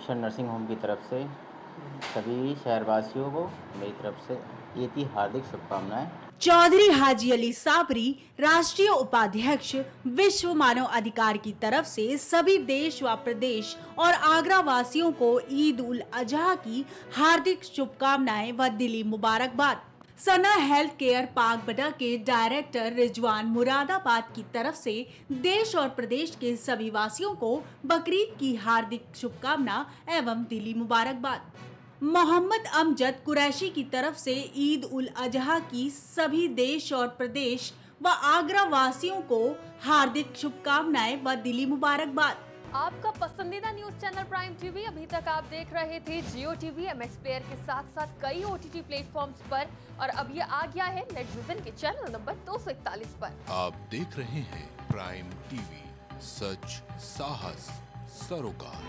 Buxar nursing home की तरफ से सभी शहरवासियों को मेरी तरफ से ईद की हार्दिक शुभकामनाएं। चौधरी हाजी अली साबरी, राष्ट्रीय उपाध्यक्ष, विश्व मानव अधिकार की तरफ से सभी देश व प्रदेश और आगरा वासियों को ईद उल अजहा की हार्दिक शुभकामनाएं व दिली मुबारकबाद। सना हेल्थ केयर पाकबडा के डायरेक्टर रिजवान मुरादाबाद की तरफ से देश और प्रदेश के सभी वासियों को बकरीद की हार्दिक शुभकामना एवं दिली मुबारकबाद। मोहम्मद अमजद कुरैशी की तरफ से ईद उल अजहा की सभी देश और प्रदेश व आगरा वासियों को हार्दिक शुभकामनाएं व दिली मुबारकबाद। आपका पसंदीदा न्यूज चैनल प्राइम टीवी। अभी तक आप देख रहे थे जियो टीवी, एमएक्स प्लेयर के साथ साथ कई ओटीटी प्लेटफॉर्म्स पर, और अब ये आ गया है नेटविजन के चैनल नंबर 241 पर। आप देख रहे हैं प्राइम टीवी, सच साहस सरोकार।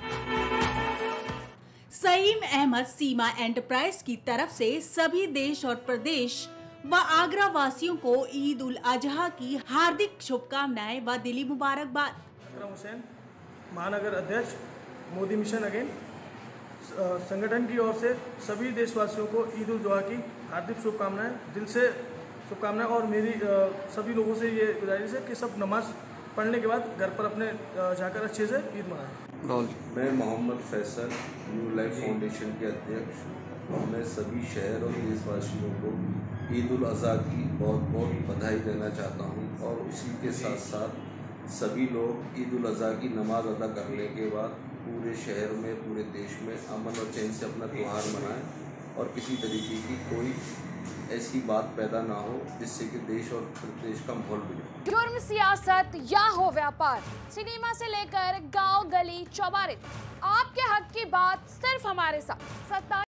सईम अहमद सीमा एंटरप्राइज की तरफ से सभी देश और प्रदेश व आगरा वासियों को ईद उल अजहा की हार्दिक शुभकामनाएं व दिली मुबारकबाद। अकरम हुसैन, महानगर अध्यक्ष, मोदी मिशन अगेन, संगठन की ओर से सभी देशवासियों को ईद उल अजहा की हार्दिक शुभकामनाएं, दिल से शुभकामनाएं। और मेरी सभी लोगों से ये गुजारिश है कि सब नमाज पढ़ने के बाद घर पर अपने जाकर अच्छे से ईद मनाएं। मैं Mohammad Faisal, new life foundation के अध्यक्ष, मैं सभी शहर और देशवासियों को ईद उल अजहा की बहुत बहुत बधाई देना चाहता हूं, और उसी के साथ साथ सभी लोग ईद उल अजहा की नमाज अदा करने के बाद पूरे शहर में, पूरे देश में अमन और चैन से अपना त्यौहार मनाएं, और किसी तरीके की कोई ऐसी बात पैदा ना हो जिससे कि देश और प्रदेश का माहौल बिगड़े। जुर्म, सियासत या हो व्यापार, सिनेमा से लेकर गांव, गली, चौबारे, आपके हक की बात सिर्फ हमारे साथ।